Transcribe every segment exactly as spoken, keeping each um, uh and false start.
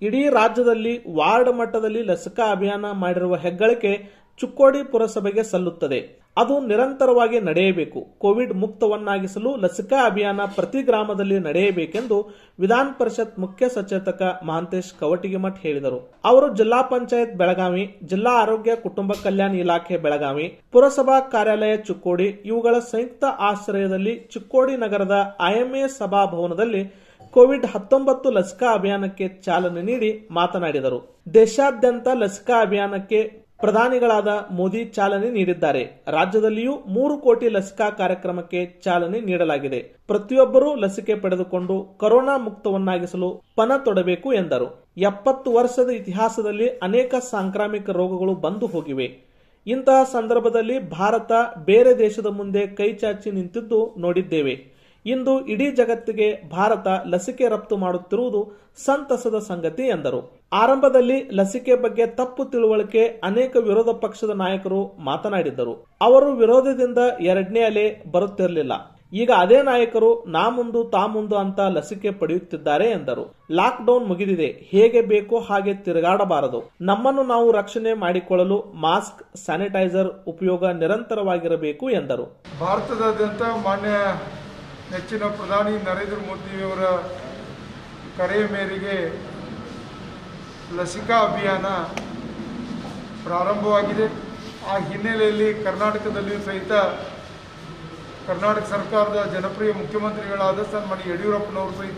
ಇಡೀ ರಾಜ್ಯದಲ್ಲಿ ವಾರ್ಡ್ ಮಟ್ಟದಲ್ಲಿ ಲಸಿಕಾ ಅಭಿಯಾನ ಮಾಡಿರುವ ಹೆಗ್ಗಳಿಕೆ ಚಿಕ್ಕೋಡಿ ಪುರಸಭೆಗೆ ಸಲ್ಲುತ್ತದೆ. ಅದು ನಿರಂತರವಾಗಿ ನಡೆಯಬೇಕು. ಕೋವಿಡ್ ಮುಕ್ತವನ್ನಾಗಿಸಲು ಲಸಿಕಾ ಅಭಿಯಾನ ಪ್ರತಿ ಗ್ರಾಮದಲ್ಲಿ ನಡೆಯಬೇಕೆಂದು ವಿಧಾನ ಪರಿಷತ್ ಮುಖ್ಯ ಸಚೇತಕ ಮಹಾಂತೇಶ್ ಕವಟಿಗಿಮಠ್ ಹೇಳಿದರು. ಅವರು ಜಿಲ್ಲಾ ಪಂಚಾಯತ್ ಬೆಳಗಾವಿ, ಜಿಲ್ಲಾ ಆರೋಗ್ಯ ಕುಟುಂಬ ಕಲ್ಯಾಣ ಇಲಾಖೆ ಬೆಳಗಾವಿ, ಪುರಸಭಾ ಕಾರ್ಯಾಲಯ ಚಿಕ್ಕೋಡಿ ಇವುಗಳ ಸಂಯುಕ್ತ ಆಶ್ರಯದಲ್ಲಿ ಚಿಕ್ಕೋಡಿ ನಗರದ ಐಎಂಎ ಸಭಾಭವನದಲ್ಲಿ ಕೋವಿಡ್ ಹತ್ತೊಂಬತ್ತು ಲಸಿಕಾ ಅಭಿಯಾನಕ್ಕೆ ಚಾಲನೆ ನೀಡಿ ಮಾತನಾಡಿದರು. ದೇಶಾದ್ಯಂತ ಲಸಿಕಾ ಅಭಿಯಾನಕ್ಕೆ ಪ್ರಧಾನಿಗಳಾದ ಮೋದಿ ಚಾಲನೆ ನೀಡಿದ್ದಾರೆ. ರಾಜ್ಯದಲ್ಲಿಯೂ ಮೂರು ಕೋಟಿ ಲಸಿಕಾ ಕಾರ್ಯಕ್ರಮಕ್ಕೆ ಚಾಲನೆ ನೀಡಲಾಗಿದೆ. ಪ್ರತಿಯೊಬ್ಬರೂ ಲಸಿಕೆ ಪಡೆದುಕೊಂಡು ಕೊರೋನಾ ಮುಕ್ತವನ್ನಾಗಿಸಲು ಪಣ ತೊಡಬೇಕು ಎಂದರು. ಎಪ್ಪತ್ತು ವರ್ಷದ ಇತಿಹಾಸದಲ್ಲಿ ಅನೇಕ ಸಾಂಕ್ರಾಮಿಕ ರೋಗಗಳು ಬಂದು ಹೋಗಿವೆ. ಇಂತಹ ಸಂದರ್ಭದಲ್ಲಿ ಭಾರತ ಬೇರೆ ದೇಶದ ಮುಂದೆ ಕೈಚಾಚಿ ನಿಂತಿದ್ದು ನೋಡಿದ್ದೇವೆ. ಇಂದು ಇಡೀ ಜಗತ್ತಿಗೆ ಭಾರತ ಲಸಿಕೆ ರಫ್ತು ಮಾಡುತ್ತಿರುವುದು ಸಂತಸದ ಸಂಗತಿ ಎಂದರು. ಆರಂಭದಲ್ಲಿ ಲಸಿಕೆ ಬಗ್ಗೆ ತಪ್ಪು ತಿಳುವಳಿಕೆ ಅನೇಕ ವಿರೋಧ ಪಕ್ಷದ ನಾಯಕರು ಮಾತನಾಡಿದ್ದರು. ಅವರು ವಿರೋಧದಿಂದ ಎರಡನೇ ಅಲೆ ಬರುತ್ತಿರಲಿಲ್ಲ. ಈಗ ಅದೇ ನಾಯಕರು ನಾ ಮುಂದು ತಾ ಮುಂದು ಅಂತ ಲಸಿಕೆ ಪಡೆಯುತ್ತಿದ್ದಾರೆ ಎಂದರು. ಲಾಕ್ ಡೌನ್ ಮುಗಿದಿದೆ. ಹೇಗೆ ಬೇಕೋ ಹಾಗೆ ತಿರುಗಾಡಬಾರದು. ನಮ್ಮನ್ನು ನಾವು ರಕ್ಷಣೆ ಮಾಡಿಕೊಳ್ಳಲು ಮಾಸ್ಕ್, ಸ್ಯಾನಿಟೈಸರ್ ಉಪಯೋಗ ನಿರಂತರವಾಗಿರಬೇಕು ಎಂದರು. ಭಾರತದಾದ್ಯಂತ ಮಾನ್ಯ ನೆಚ್ಚಿನ ಪ್ರಧಾನಿ ನರೇಂದ್ರ ಮೋದಿಯವರ ಕರೆಯ ಮೇರೆಗೆ ಲಸಿಕಾ ಅಭಿಯಾನ ಪ್ರಾರಂಭವಾಗಿದೆ. ಆ ಹಿನ್ನೆಲೆಯಲ್ಲಿ ಕರ್ನಾಟಕದಲ್ಲಿಯೂ ಸಹಿತ ಕರ್ನಾಟಕ ಸರ್ಕಾರದ ಜನಪ್ರಿಯ ಮುಖ್ಯಮಂತ್ರಿಗಳಾದ ಸನ್ಮಾನ್ಯ ಯಡಿಯೂರಪ್ಪನವರು ಸಹಿತ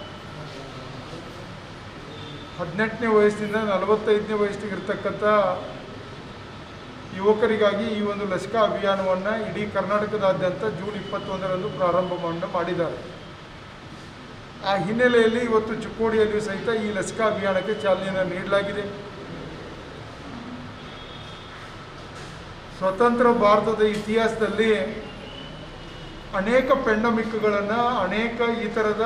ಹದಿನೆಂಟನೇ ವಯಸ್ಸಿನಿಂದ ನಲವತ್ತೈದನೇ ವಯಸ್ಸಿಗಿರ್ತಕ್ಕಂಥ ಯುವಕರಿಗಾಗಿ ಈ ಒಂದು ಲಸಿಕಾ ಅಭಿಯಾನವನ್ನು ಇಡೀ ಕರ್ನಾಟಕದಾದ್ಯಂತ ಜೂನ್ ಇಪ್ಪತ್ತೊಂದರಂದು ಪ್ರಾರಂಭ ಮಾಡಿದ್ದಾರೆ. ಆ ಹಿನ್ನೆಲೆಯಲ್ಲಿ ಇವತ್ತು ಚಿಕ್ಕೋಡಿಯಲ್ಲಿಯೂ ಸಹಿತ ಈ ಲಸಿಕಾ ಅಭಿಯಾನಕ್ಕೆ ಚಾಲನೆಯನ್ನು ನೀಡಲಾಗಿದೆ. ಸ್ವತಂತ್ರ ಭಾರತದ ಇತಿಹಾಸದಲ್ಲಿ ಅನೇಕ ಪೆಂಡಮಿಕ್ಗಳನ್ನು, ಅನೇಕ ಈ ಥರದ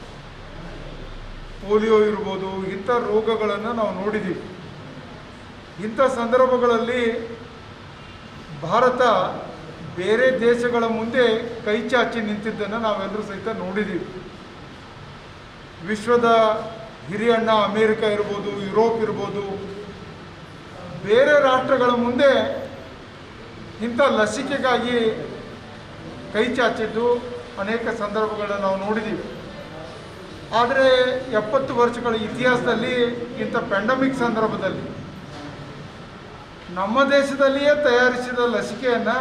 ಪೋಲಿಯೋ ಇರ್ಬೋದು, ಇಂಥ ರೋಗಗಳನ್ನು ನಾವು ನೋಡಿದ್ದೀವಿ. ಇಂಥ ಸಂದರ್ಭಗಳಲ್ಲಿ ಭಾರತ ಬೇರೆ ದೇಶಗಳ ಮುಂದೆ ಕೈ ಚಾಚಿ ನಿಂತಿದ್ದನ್ನು ನಾವೆಲ್ಲರೂ ಸಹಿತ ನೋಡಿದ್ದೀವಿ. ವಿಶ್ವದ ಹಿರಿಯಣ್ಣ ಅಮೇರಿಕ ಇರ್ಬೋದು, ಯುರೋಪ್ ಇರ್ಬೋದು, ಬೇರೆ ರಾಷ್ಟ್ರಗಳ ಮುಂದೆ ಇಂಥ ಲಸಿಕೆಗಾಗಿ ಕೈ ಚಾಚಿದ್ದು ಅನೇಕ ಸಂದರ್ಭಗಳನ್ನು ನಾವು ನೋಡಿದ್ದೀವಿ. ಆದರೆ ಎಪ್ಪತ್ತು ವರ್ಷಗಳ ಇತಿಹಾಸದಲ್ಲಿ ಇಂಥ ಪ್ಯಾಂಡಮಿಕ್ ಸಂದರ್ಭದಲ್ಲಿ ನಮ್ಮ ದೇಶದಲ್ಲಿಯೇ ತಯಾರಿಸಿದ ಲಸಿಕೆಯನ್ನು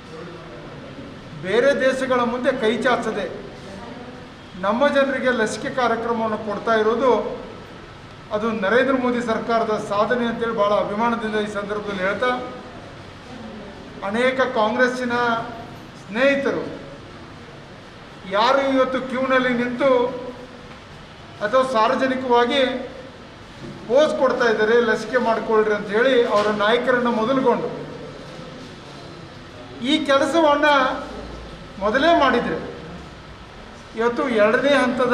ಬೇರೆ ದೇಶಗಳ ಮುಂದೆ ಕೈ ಚಾಚದೆ ನಮ್ಮ ಜನರಿಗೆ ಲಸಿಕೆ ಕಾರ್ಯಕ್ರಮವನ್ನು ಕೊಡ್ತಾ ಇರೋದು ಅದು ನರೇಂದ್ರ ಮೋದಿ ಸರ್ಕಾರದ ಸಾಧನೆ ಅಂತೇಳಿ ಭಾಳ ಅಭಿಮಾನದಿಂದ ಈ ಸಂದರ್ಭದಲ್ಲಿ ಹೇಳ್ತಾ, ಅನೇಕ ಕಾಂಗ್ರೆಸ್ಸಿನ ಸ್ನೇಹಿತರು ಯಾರು ಇವತ್ತು ಕ್ಯೂನಲ್ಲಿ ನಿಂತು ಅಥವಾ ಸಾರ್ವಜನಿಕವಾಗಿ ಪೋಸ್ ಕೊಡ್ತಾ ಇದ್ದಾರೆ ಲಸಿಕೆ ಮಾಡಿಕೊಳ್ಳ್ರಿ ಅಂತ ಹೇಳಿ ಅವರ ನಾಯಕರನ್ನು ಮೊದಲುಗೊಂಡು ಈ ಕೆಲಸವನ್ನು ಮೊದಲೇ ಮಾಡಿದರೆ ಇವತ್ತು ಎರಡನೇ ಹಂತದ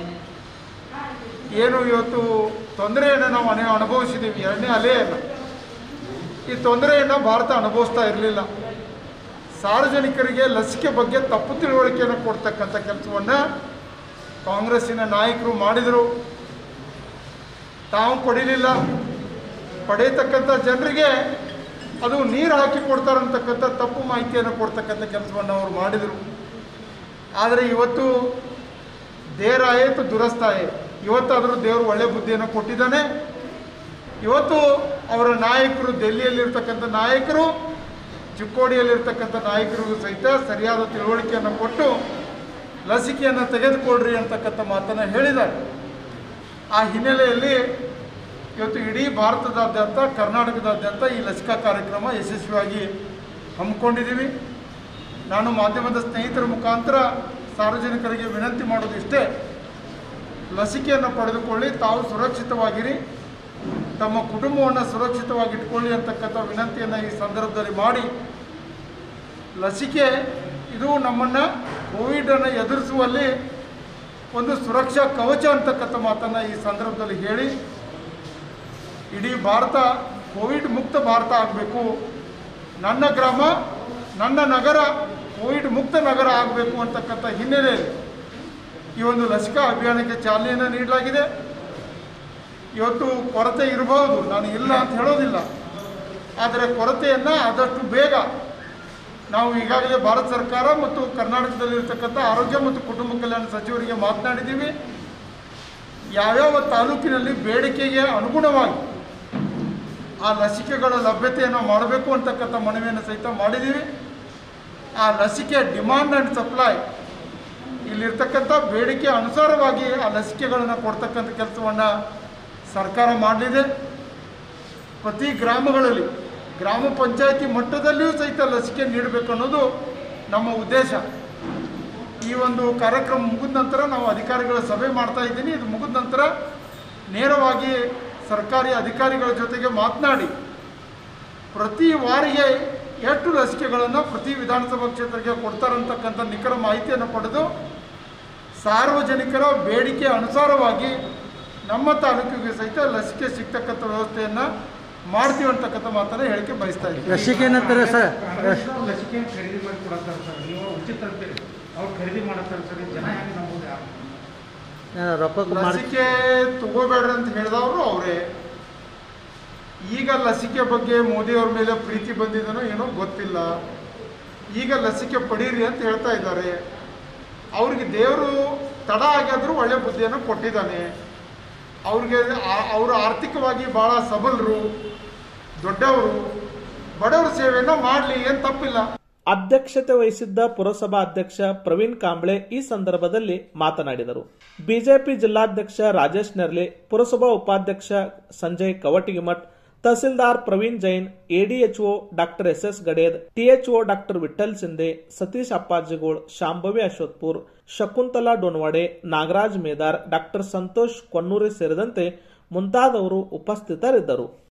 ಏನು ಇವತ್ತು ತೊಂದರೆಯನ್ನು ನಾವು ಅನೇ ಅನುಭವಿಸಿದ್ದೀವಿ, ಎರಡನೇ ಅಲೆಯನ್ನು, ಈ ತೊಂದರೆಯನ್ನು ಭಾರತ ಅನುಭವಿಸ್ತಾ ಇರಲಿಲ್ಲ. ಸಾರ್ವಜನಿಕರಿಗೆ ಲಸಿಕೆ ಬಗ್ಗೆ ತಪ್ಪು ತಿಳುವಳಿಕೆಯನ್ನು ಕೊಡ್ತಕ್ಕಂಥ ಕೆಲಸವನ್ನು ಕಾಂಗ್ರೆಸ್ಸಿನ ನಾಯಕರು ಮಾಡಿದರು. ತಾವು ಪಡೀಲಿಲ್ಲ, ಪಡೆಯತಕ್ಕಂಥ ಜನರಿಗೆ ಅದು ನೀರು ಹಾಕಿ ಕೊಡ್ತಾರಂತಕ್ಕಂಥ ತಪ್ಪು ಮಾಹಿತಿಯನ್ನು ಕೊಡ್ತಕ್ಕಂಥ ಕೆಲಸವನ್ನು ಅವರು ಮಾಡಿದರು. ಆದರೆ ಇವತ್ತು ದೇರಾಯೇತು ದುರಸ್ತಾಯೇ, ಇವತ್ತಾದರೂ ದೇವರು ಒಳ್ಳೆಯ ಬುದ್ಧಿಯನ್ನು ಕೊಟ್ಟಿದ್ದಾನೆ. ಇವತ್ತು ಅವರ ನಾಯಕರು, ಡೆಲ್ಲಿಯಲ್ಲಿರ್ತಕ್ಕಂಥ ನಾಯಕರು, ಚಿಕ್ಕೋಡಿಯಲ್ಲಿರ್ತಕ್ಕಂಥ ನಾಯಕರಿಗೂ ಸಹಿತ ಸರಿಯಾದ ತಿಳುವಳಿಕೆಯನ್ನು ಕೊಟ್ಟು ಲಸಿಕೆಯನ್ನು ತೆಗೆದುಕೊಳ್ಳ್ರಿ ಅಂತಕ್ಕಂಥ ಮಾತನ್ನು ಹೇಳಿದ್ದಾರೆ. ಆ ಹಿನ್ನೆಲೆಯಲ್ಲಿ ಇವತ್ತು ಇಡೀ ಭಾರತದಾದ್ಯಂತ, ಕರ್ನಾಟಕದಾದ್ಯಂತ ಈ ಲಸಿಕಾ ಕಾರ್ಯಕ್ರಮ ಯಶಸ್ವಿಯಾಗಿ ಹಮ್ಮಿಕೊಂಡಿದ್ದೀವಿ. ನಾನು ಮಾಧ್ಯಮದ ಸ್ನೇಹಿತರ ಮುಖಾಂತರ ಸಾರ್ವಜನಿಕರಿಗೆ ವಿನಂತಿ ಮಾಡೋದು ಇಷ್ಟೇ, ಲಸಿಕೆಯನ್ನು ಪಡೆದುಕೊಳ್ಳಿ, ತಾವು ಸುರಕ್ಷಿತವಾಗಿರಿ, ತಮ್ಮ ಕುಟುಂಬವನ್ನು ಸುರಕ್ಷಿತವಾಗಿಟ್ಕೊಳ್ಳಿ ಅಂತಕ್ಕಂಥ ವಿನಂತಿಯನ್ನು ಈ ಸಂದರ್ಭದಲ್ಲಿ ಮಾಡಿ, ಲಸಿಕೆ ಇದು ನಮ್ಮನ್ನು ಕೋವಿಡನ್ನು ಎದುರಿಸುವಲ್ಲಿ ಒಂದು ಸುರಕ್ಷಾ ಕವಚ ಅಂತಕ್ಕಂಥ ಮಾತನ್ನು ಈ ಸಂದರ್ಭದಲ್ಲಿ ಹೇಳಿ, ಇಡೀ ಭಾರತ ಕೋವಿಡ್ ಮುಕ್ತ ಭಾರತ ಆಗಬೇಕು, ನನ್ನ ಗ್ರಾಮ ನನ್ನ ನಗರ ಕೋವಿಡ್ ಮುಕ್ತ ನಗರ ಆಗಬೇಕು ಅಂತಕ್ಕಂಥ ಹಿನ್ನೆಲೆಯಲ್ಲಿ ಈ ಒಂದು ಲಸಿಕಾ ಅಭಿಯಾನಕ್ಕೆ ಚಾಲನೆಯನ್ನು ನೀಡಲಾಗಿದೆ. ಇವತ್ತು ಕೊರತೆ ಇರಬಹುದು, ನಾನು ಇಲ್ಲ ಅಂತ ಹೇಳೋದಿಲ್ಲ. ಆದರೆ ಕೊರತೆಯನ್ನು ಆದಷ್ಟು ಬೇಗ ನಾವು ಈಗಾಗಲೇ ಭಾರತ ಸರ್ಕಾರ ಮತ್ತು ಕರ್ನಾಟಕದಲ್ಲಿರ್ತಕ್ಕಂಥ ಆರೋಗ್ಯ ಮತ್ತು ಕುಟುಂಬ ಕಲ್ಯಾಣ ಸಚಿವರಿಗೆ ಮಾತನಾಡಿದ್ದೀವಿ. ಯಾವ್ಯಾವ ತಾಲೂಕಿನಲ್ಲಿ ಬೇಡಿಕೆಗೆ ಅನುಗುಣವಾಗಿ ಆ ಲಸಿಕೆಗಳ ಲಭ್ಯತೆಯನ್ನು ಮಾಡಬೇಕು ಅಂತಕ್ಕಂಥ ಮನವಿಯನ್ನು ಸಹಿತ ಮಾಡಿದ್ದೀವಿ. ಆ ಲಸಿಕೆ ಡಿಮಾಂಡ್ ಆ್ಯಂಡ್ ಸಪ್ಲೈ ಇಲ್ಲಿರ್ತಕ್ಕಂಥ ಬೇಡಿಕೆ ಅನುಸಾರವಾಗಿ ಆ ಲಸಿಕೆಗಳನ್ನು ಕೊಡ್ತಕ್ಕಂಥ ಕೆಲಸವನ್ನು ಸರ್ಕಾರ ಮಾಡಲಿದೆ. ಪ್ರತಿ ಗ್ರಾಮಗಳಲ್ಲಿ ಗ್ರಾಮ ಪಂಚಾಯಿತಿ ಮಟ್ಟದಲ್ಲಿಯೂ ಸಹಿತ ಲಸಿಕೆ ನೀಡಬೇಕು ಅನ್ನೋದು ನಮ್ಮ ಉದ್ದೇಶ. ಈ ಒಂದು ಕಾರ್ಯಕ್ರಮ ಮುಗಿದ ನಂತರ ನಾವು ಅಧಿಕಾರಿಗಳ ಸಭೆ ಮಾಡ್ತಾ ಇದ್ದೀನಿ. ಇದು ಮುಗಿದ ನಂತರ ನೇರವಾಗಿ ಸರ್ಕಾರಿ ಅಧಿಕಾರಿಗಳ ಜೊತೆಗೆ ಮಾತನಾಡಿ ಪ್ರತಿ ವಾರಿಗೆ ಎಷ್ಟು ಲಸಿಕೆಗಳನ್ನು ಪ್ರತಿ ವಿಧಾನಸಭಾ ಕ್ಷೇತ್ರಕ್ಕೆ ಕೊಡ್ತಾರಂತಕ್ಕಂಥ ನಿಖರ ಮಾಹಿತಿಯನ್ನು ಪಡೆದು ಸಾರ್ವಜನಿಕರ ಬೇಡಿಕೆ ಅನುಸಾರವಾಗಿ ನಮ್ಮ ತಾಲೂಕಿಗೆ ಸಹಿತ ಲಸಿಕೆ ಸಿಗ್ತಕ್ಕಂಥ ವ್ಯವಸ್ಥೆಯನ್ನು ಮಾಡ್ತೀವಿ ಅಂತಕ್ಕಂಥ ಮಾತನ್ನು ಹೇಳಿಕೆ ಬಯಸ್ತಾ ಇದ್ದೀವಿ. ಲಸಿಕೆ ನಂತರ ಸರ್ ಲಸಿಕೆ ಖರೀದಿ ಮಾಡಿ ಕೊಡತ್ತಾರೆ ಸರ್, ನೀವು ಉಚಿತ ಅಂತೀರಿ, ಅವ್ರು ಖರೀದಿ ಮಾಡತ್ತಾರೆ ಸರ್, ಜನ ಹೆಂಗೆ ನಂಬೋದು? ಲಸಿಕೆ ತಗೋಬೇಡ್ರಿ ಅಂತ ಹೇಳಿದವರು ಅವರೇ. ಈಗ ಲಸಿಕೆ ಬಗ್ಗೆ ಮೋದಿಯವ್ರ ಮೇಲೆ ಪ್ರೀತಿ ಬಂದಿದನೋ ಏನೋ ಗೊತ್ತಿಲ್ಲ. ಈಗ ಲಸಿಕೆ ಪಡೀರಿ ಅಂತ ಹೇಳ್ತಾ ಇದ್ದಾರೆ. ಅವ್ರಿಗೆ ದೇವರು ತಡ ಆಗಿದ್ರೂ ಒಳ್ಳೆ ಬುದ್ಧಿಯನ್ನು ಕೊಟ್ಟಿದ್ದಾನೆ. ಅವ್ರಿಗೆ ಅವರು ಆರ್ಥಿಕವಾಗಿ ಭಾಳ ಸಬಲರು, ದೊಡ್ಡವರು, ಬಡವರ ಸೇವೆಯನ್ನು ಮಾಡಲಿ, ಏನು ತಪ್ಪಿಲ್ಲ. ಅಧ್ಯಕ್ಷತೆ ವಹಿಸಿದ್ದ ಪುರಸಭಾ ಅಧ್ಯಕ್ಷ ಪ್ರವೀಣ್ ಕಾಂಬ್ಳೆ ಈ ಸಂದರ್ಭದಲ್ಲಿ ಮಾತನಾಡಿದರು. ಬಿಜೆಪಿ ಜಿಲ್ಲಾಧ್ಯಕ್ಷ ರಾಜೇಶ್ ನೆರ್ಲೆ, ಪುರಸಭಾ ಉಪಾಧ್ಯಕ್ಷ Sanjay Kavatagimath, tahsildar Praveen Jain, ADHO doctor S S Gaded, THO doctor Vittal Sindhe, Satish Appajigol, Shambhavi Ashwathpur, Shakuntala Donwade, Nagaraj Medar, doctor Santosh Konnuri ಸೇರಿದಂತೆ ಮುಂತಾದವರು ಉಪಸ್ಥಿತರಿದ್ದರು.